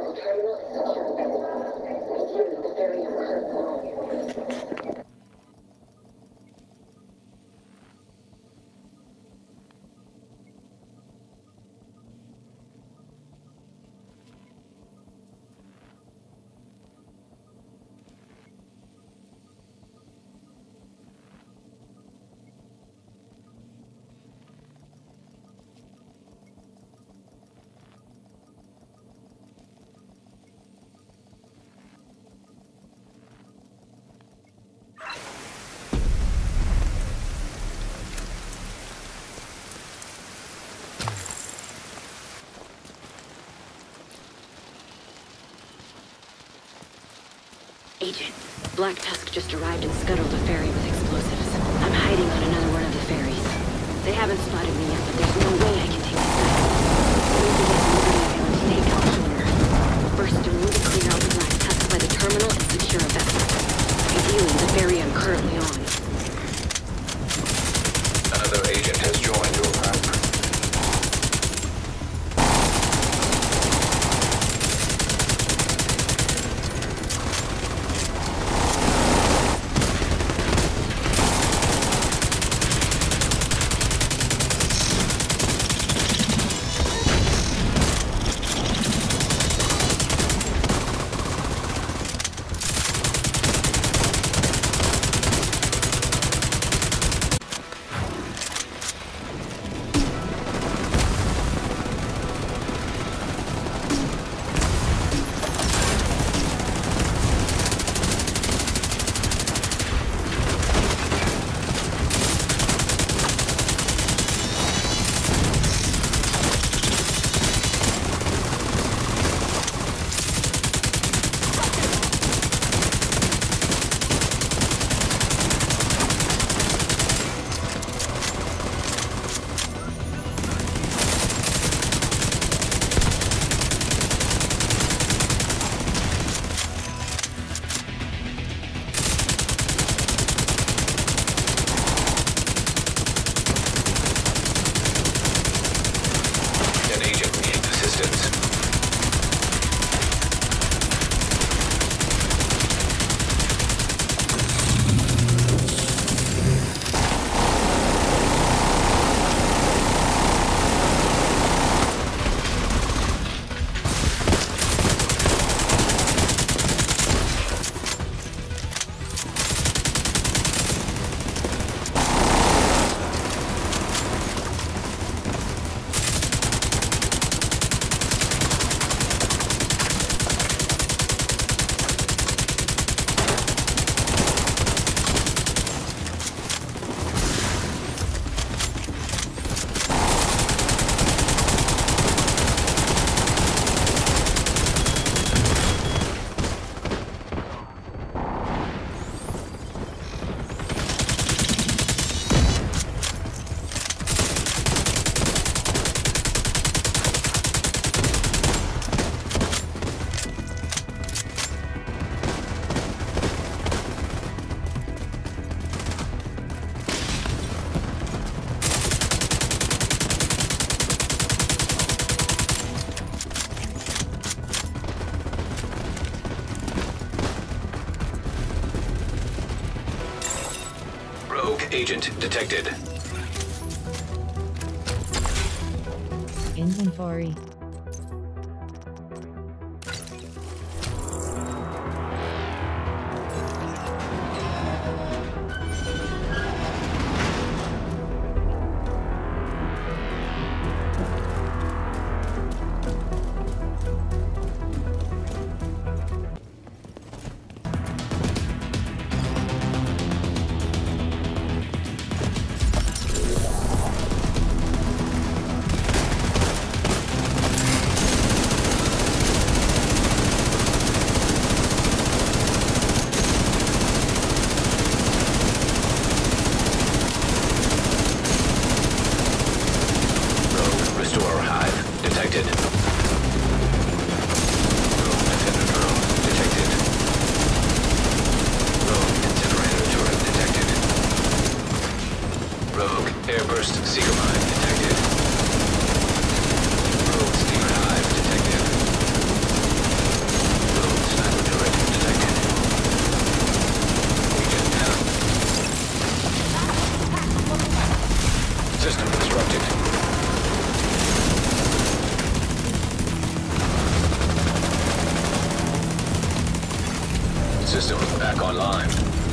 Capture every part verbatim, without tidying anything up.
Agent, Black Tusk just arrived and scuttled a ferry with explosives. I'm hiding on another one of the ferries. They haven't spotted me yet, but there's no way I can take this out. Maybe I can stay out sooner. First, I need to clear out the Black Tusk by the terminal and secure a vessel. Ideally, the ferry I'm currently on. Another agent has joined your group. Agent detected. Inventory. back online.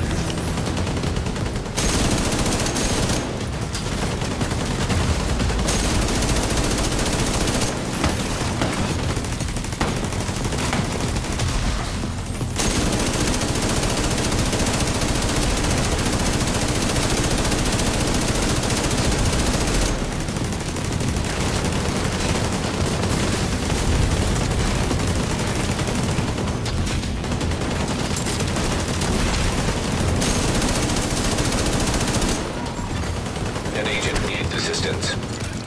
An agent needs assistance.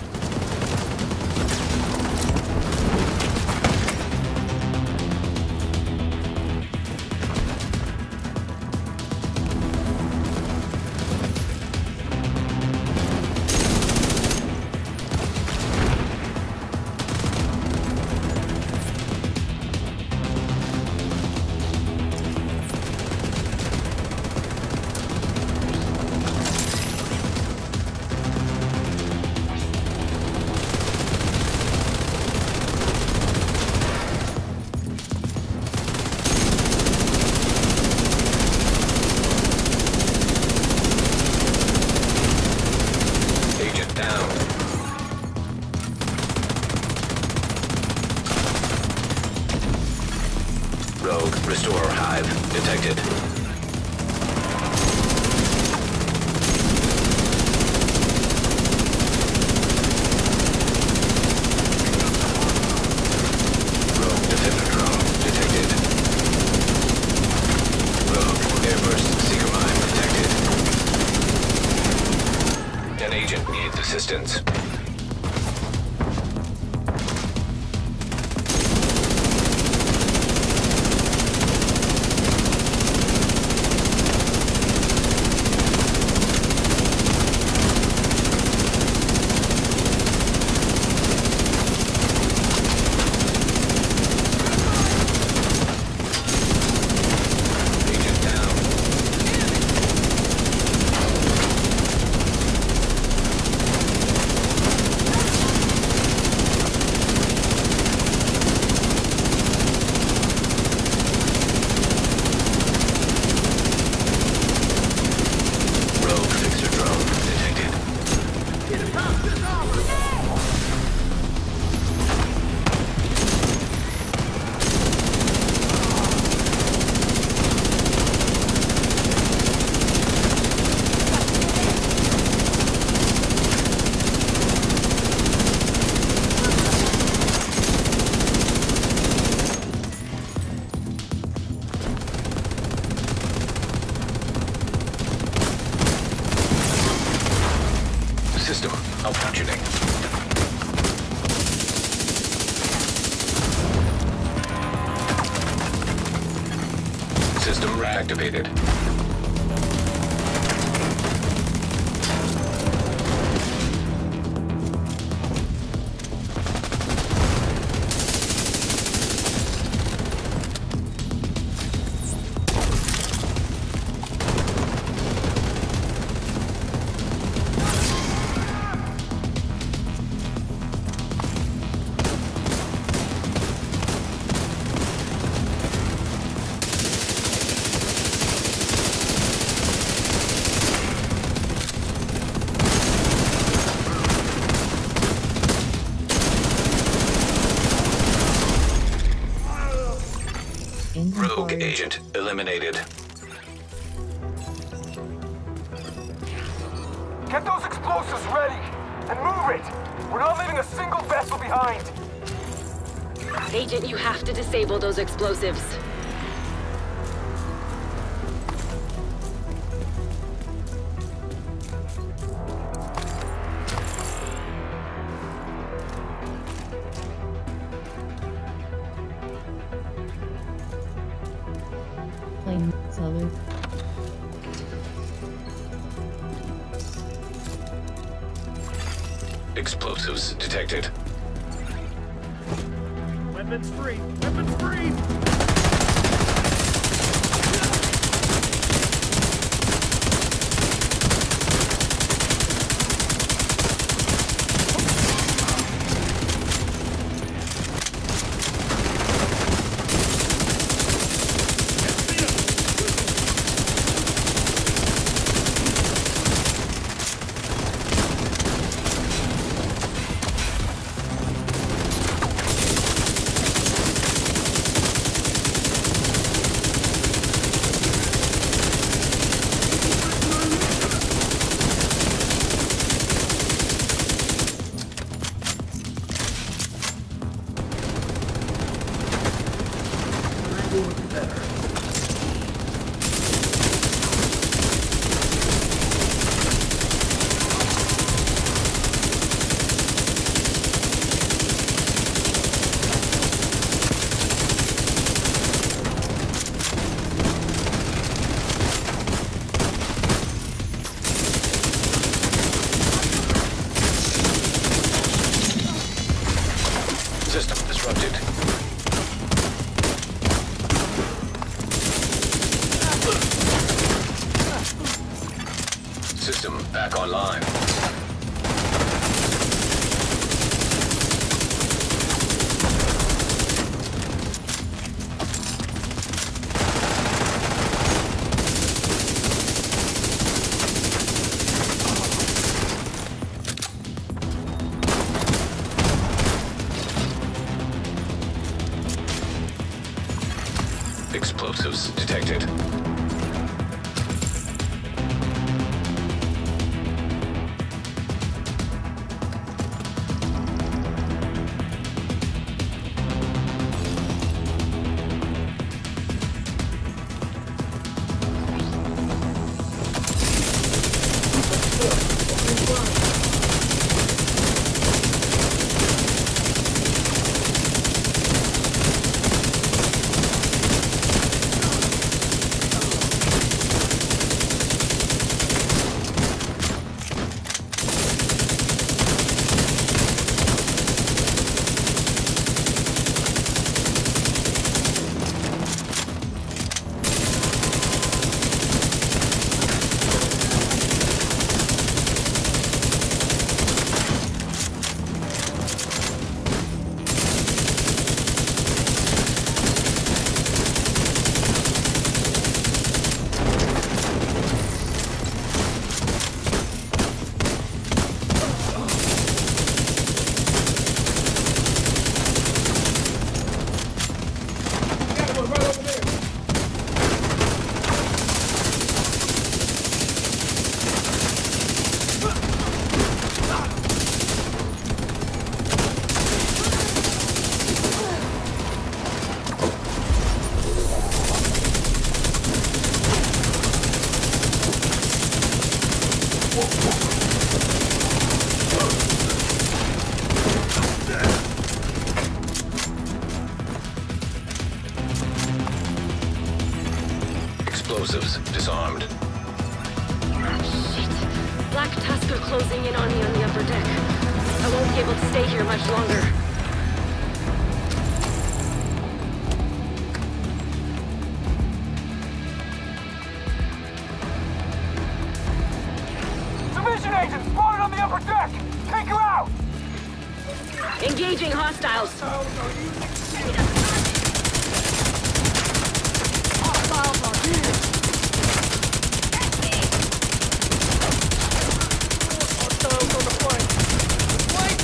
Rogue, restore hive detected. Rogue defender drone detected. Rogue airburst seeker mine detected. An agent needs assistance. System malfunctioning. System reactivated. Rogue agent eliminated. Get those explosives ready and move it. We're not leaving a single vessel behind. Agent, you have to disable those explosives. Plain salute. Explosives detected. Weapons free! Weapons free! more the better. System disrupted. System back online. Explosives detected. Explosives disarmed. Shit. Black Tusk are closing in on me on the upper deck. I won't be able to stay here much longer. Division agent spotted on the upper deck! Take her out! Engaging hostiles. Hostiles are here! Hostiles on the flank! Flank!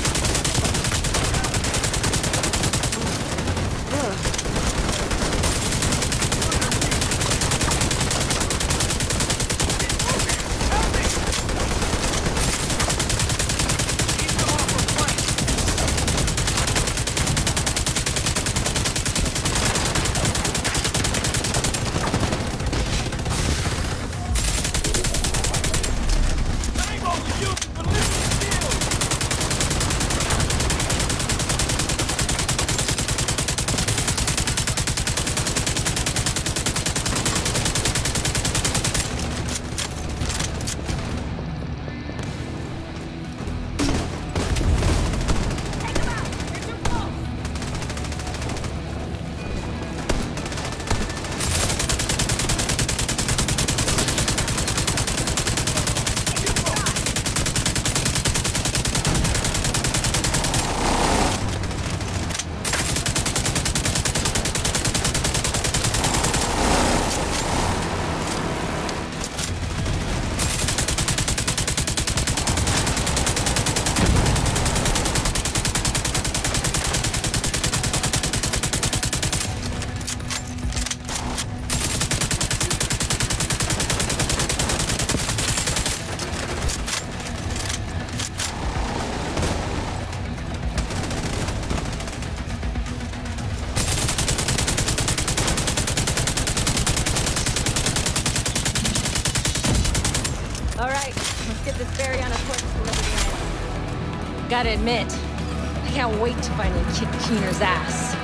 get this ferry on a course to Liberty Island. Gotta admit, I can't wait to finally kick Keener's ass.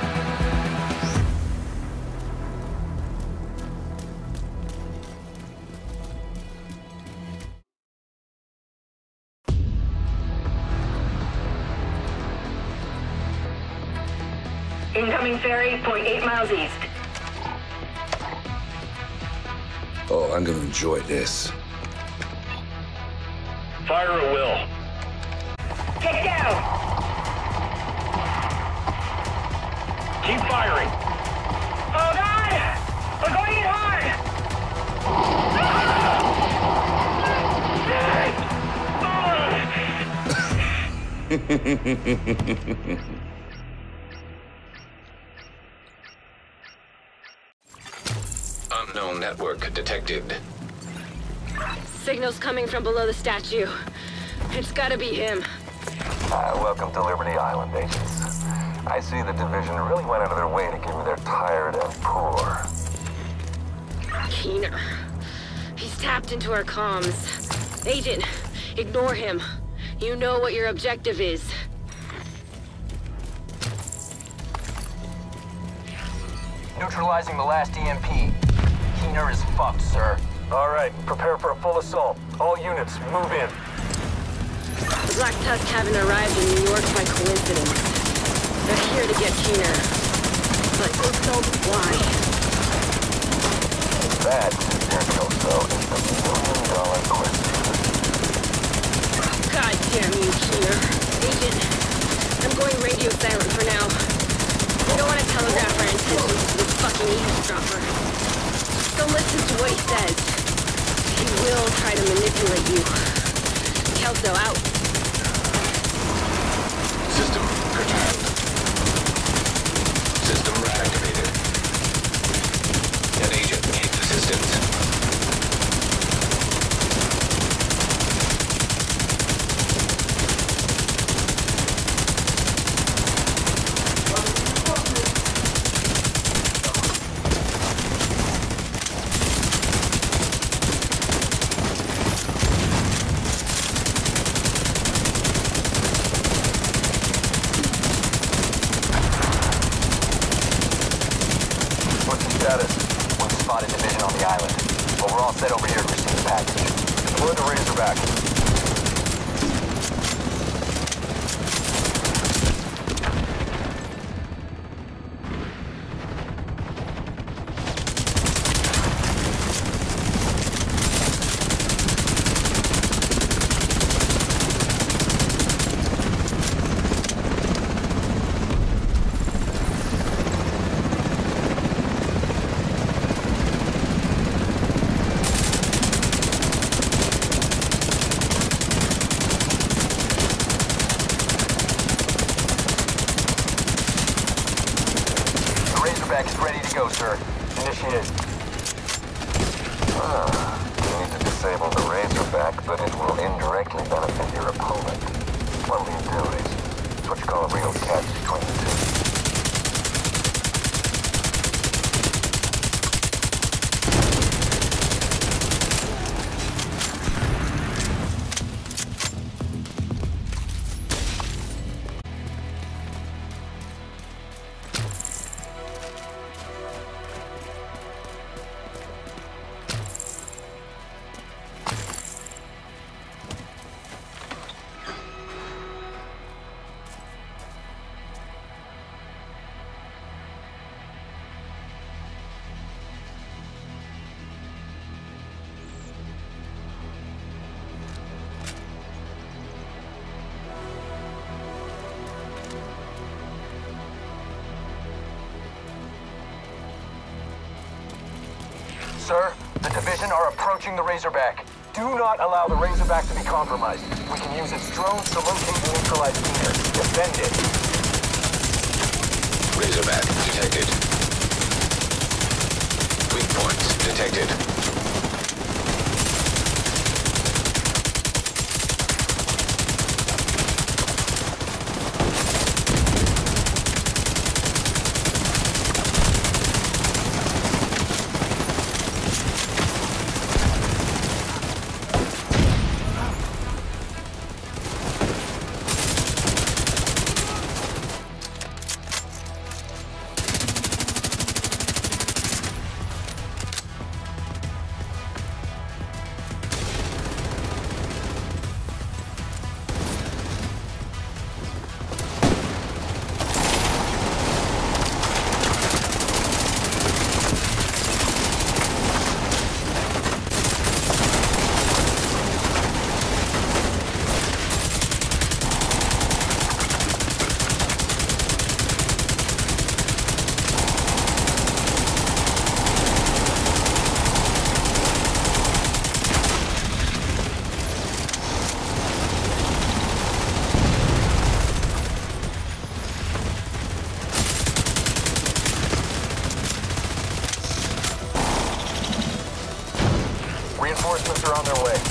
Incoming ferry, point eight miles east. Oh, I'm gonna enjoy this. Fire at will. Get down! Keep firing. Oh God! We're going in hard! Unknown network detected. Signals coming from below the statue. It's gotta be him. Uh, welcome to Liberty Island, agents. I see the division really went out of their way to give me their tired and poor. Keener. He's tapped into our comms. Agent, ignore him. You know what your objective is. Neutralizing the last E M P. Keener is fucked, sir. All right, prepare for a full assault. All units, move in. The Black Tusk haven't arrived in New York by coincidence. They're here to get Keener. But why? That, Mister Kelso, is the million dollar question. God damn you, Keener. Agent, I'm going radio silent for now. We don't want to telegraph our intentions to this fucking eavesdropper. So listen to what he says. He will try to manipulate you. Kelso out. System perturbed. System reactivated. An agent needs assistance. Set over here to receive the package. Deploy the Razorback. Is ready to go, sir. Initiate. Ah, you need to disable the Razorback, but it will indirectly benefit your opponent. What will you do is, it's what you call a real catch between the two. Sir, the division are approaching the Razorback. Do not allow the Razorback to be compromised. We can use its drones to locate and neutralize Keener. Defend it. Razorback detected. Weak points detected. Reinforcements are on their way.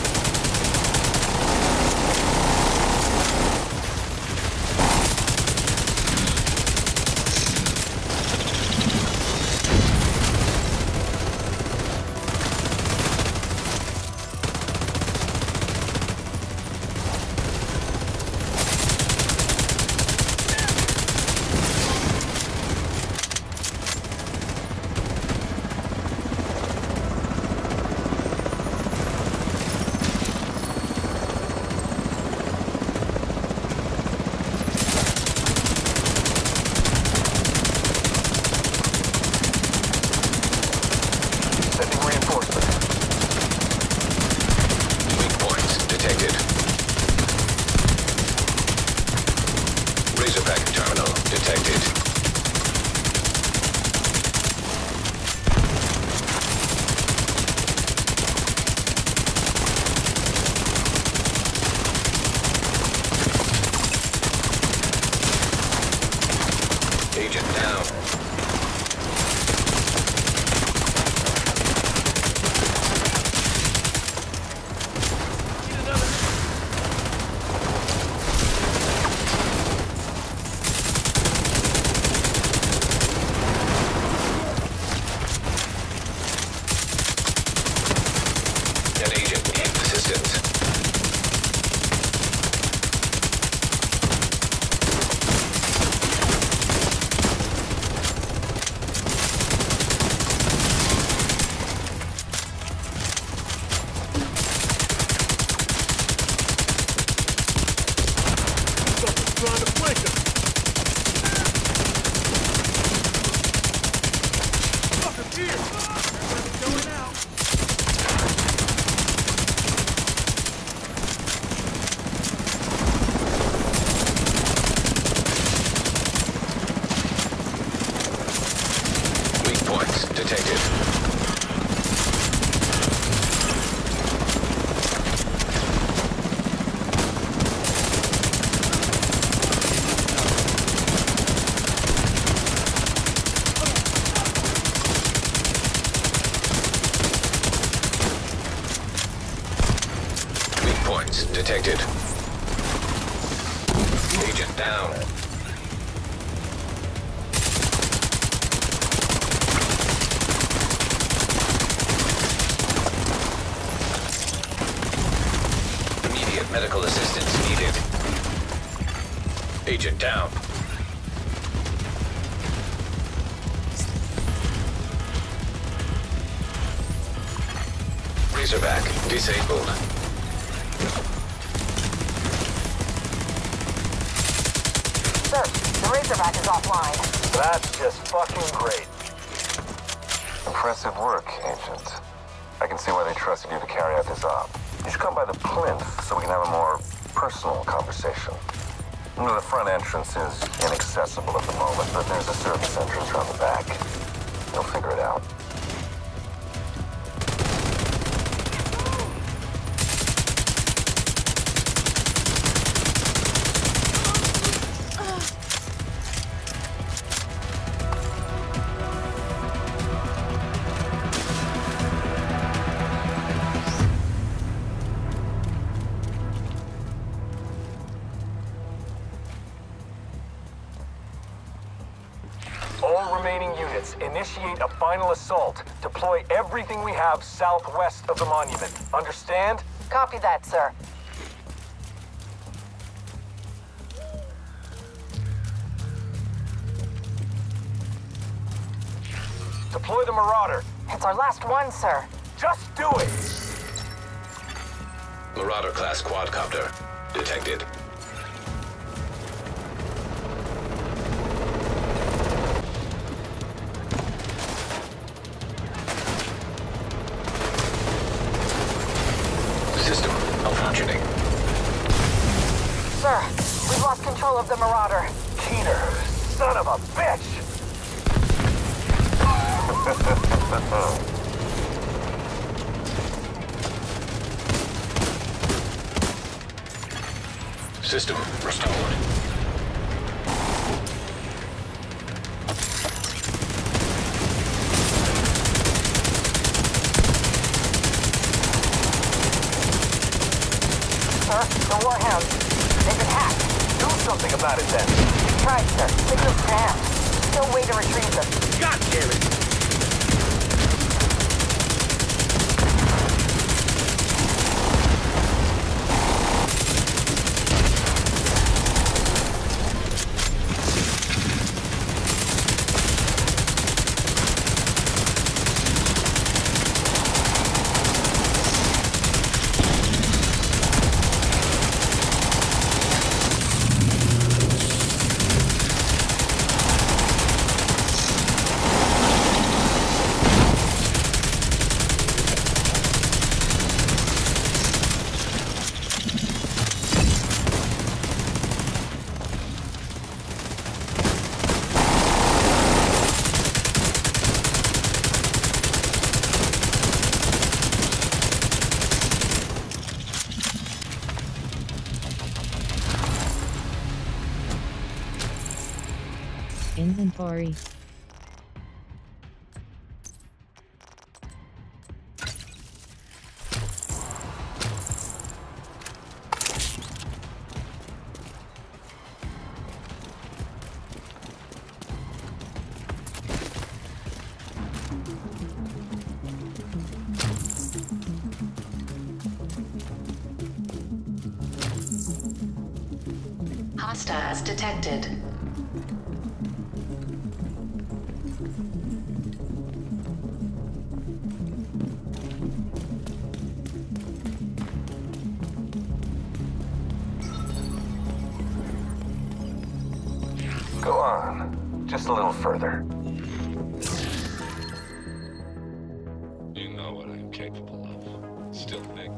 Detected. Agent down. Immediate medical assistance needed. Agent down. Razorback disabled. Sir, the Razorback is offline. That's just fucking great. Impressive work, Agent. I can see why they trusted you to carry out this op. You should come by the plinth so we can have a more personal conversation. You know, the front entrance is inaccessible at the moment, but there's a service entrance around the back. You'll figure it out. All remaining units, initiate a final assault. Deploy everything we have southwest of the monument. Understand? Copy that, sir. Deploy the Marauder. It's our last one, sir. Just do it! Marauder class quadcopter detected. System malfunctioning. Sir, we've lost control of the Marauder. Keener, son of a bitch! System restored. Warhound. They've been hacked. Do something about it then. We tried, sir. Signal's jammed. No way to retrieve them. God damn it! Inventory. Hostiles detected. Go on. Just a little further. You know what I'm capable of. Still big.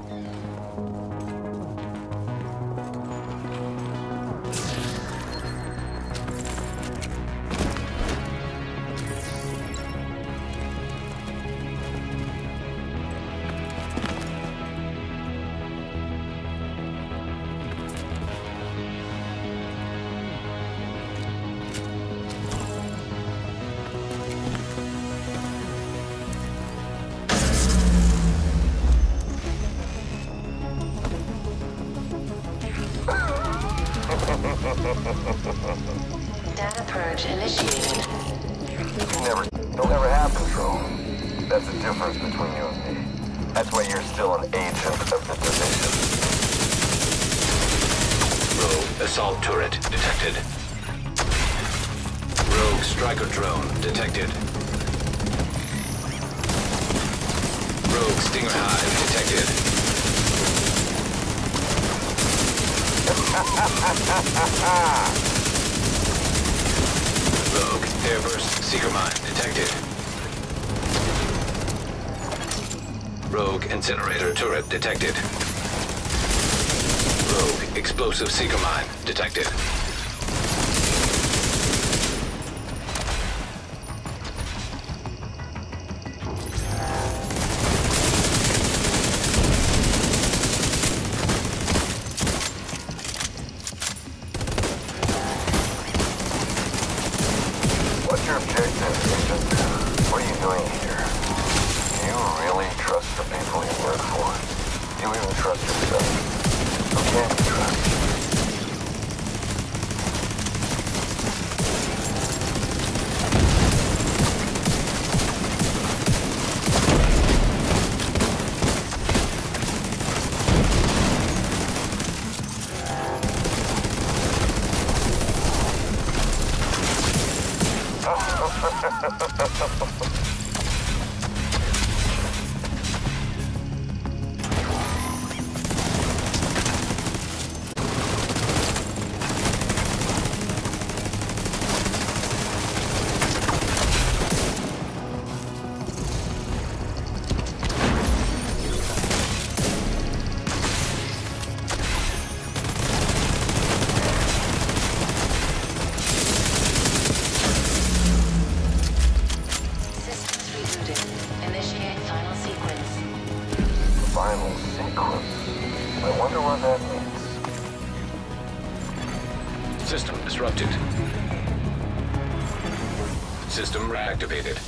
Data purge initiated. You never, don't ever have control. That's the difference between you and me. That's why you're still an agent of the division. Rogue assault turret detected. Rogue striker drone detected. Rogue Stinger Hive detected. Rogue Airburst Seeker Mine detected. Rogue Incinerator turret detected. Rogue Explosive Seeker Mine detected. What's your objective, Agent? What are you doing here? Do you really trust the people you work for? Do you even trust yourself? Who can't you trust? Final sequence. I wonder what that means. System disrupted. System reactivated.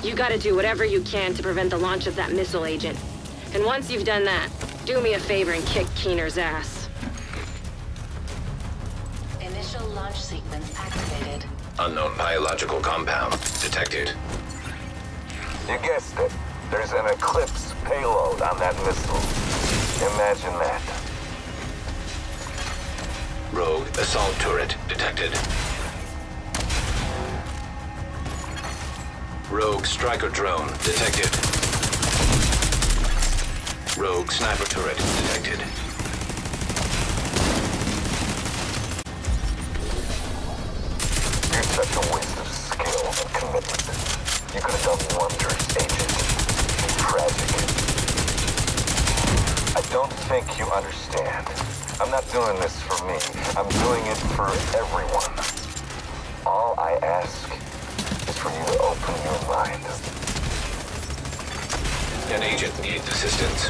You gotta do whatever you can to prevent the launch of that missile, Agent. And once you've done that, do me a favor and kick Keener's ass. Initial launch sequence activated. Unknown biological compound detected. You guessed it. There's an Eclipse payload on that missile. Imagine that. Rogue assault turret detected. Rogue striker drone detected. Rogue sniper turret detected. You're such a waste of skill and commitment. You could have done wonders, Agent. Tragic. I don't think you understand. I'm not doing this for me. I'm doing it for everyone. All I ask is for you to open your mind. An agent needs assistance.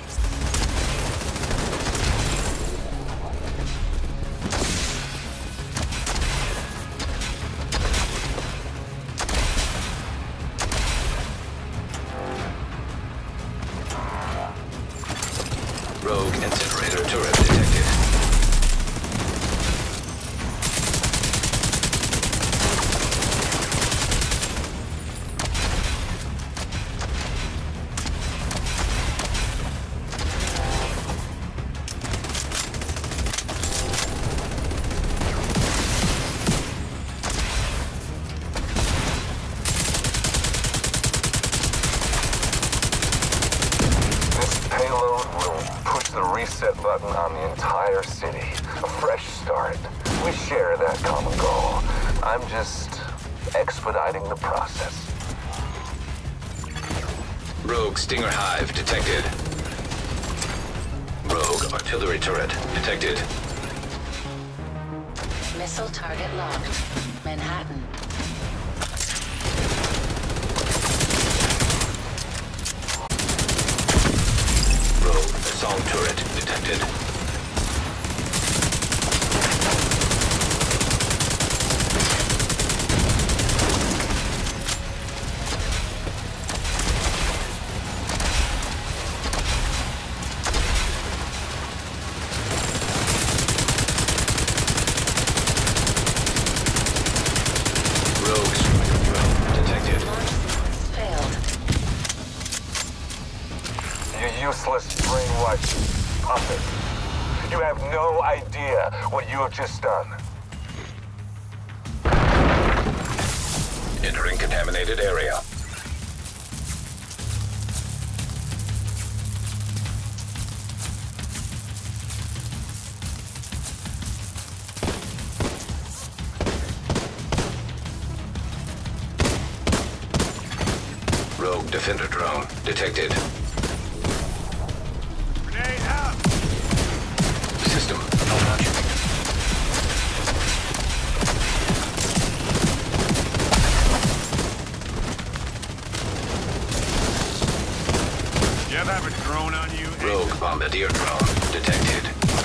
Rogue incinerator turret detected. Reset button on the entire city. A fresh start. We share that common goal. I'm just expediting the process. Rogue Stinger Hive detected. Rogue artillery turret detected. Missile target locked. Manhattan. Rogue assault turret detected. Rogue striker drone detected. Failed. You useless brainwashed puppet. You have no idea what you have just done. Entering contaminated area. Rogue defender drone detected. Grenade out! System malfunctioning. You ever have a drone on you? Rogue bombardier drone detected.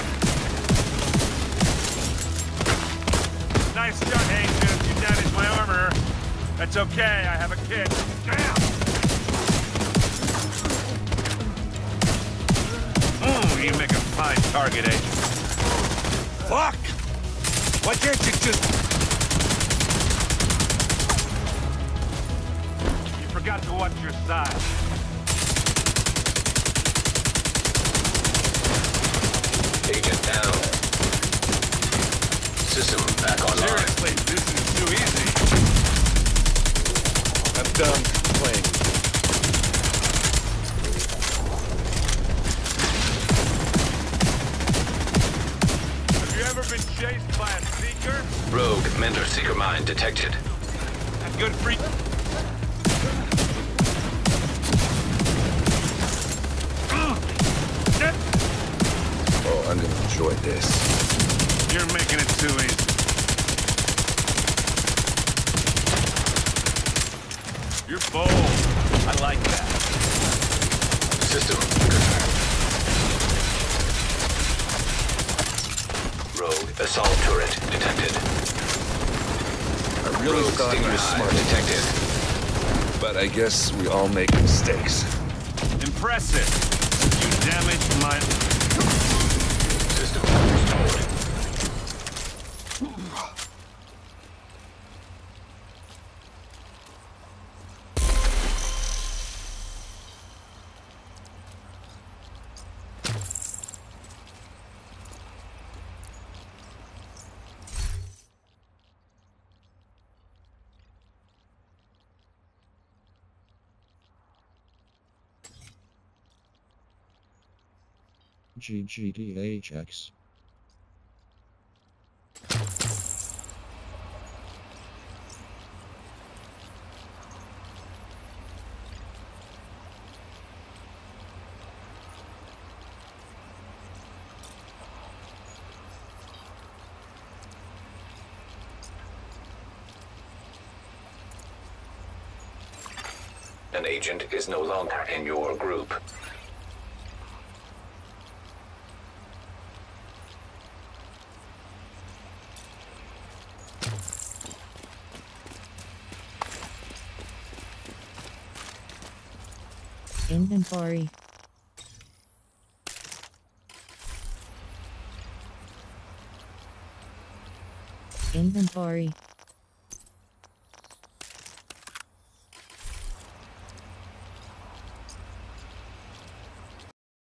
Nice shot, Agent. You damaged my armor. That's okay, I have a kit. Damn! Mm, you make a fine target, Agent. Fuck! Why can't you just... You forgot to watch your side. Agent down. System back online. Seriously, this is too easy. I'm done playing. Have you ever been chased by a seeker? Rogue Mentor Seeker mine detected. That's good for you. Oh, I'm gonna enjoy this. You're making it too easy. You're bold. I like that. System confirmed. Rogue assault turret detected. I really Rogue thought you Stinger were Hive smart. detected. But I guess we all make mistakes. Impressive. You damaged my... System restored. G G D H X. An agent is no longer in your group. Inventory. Inventory.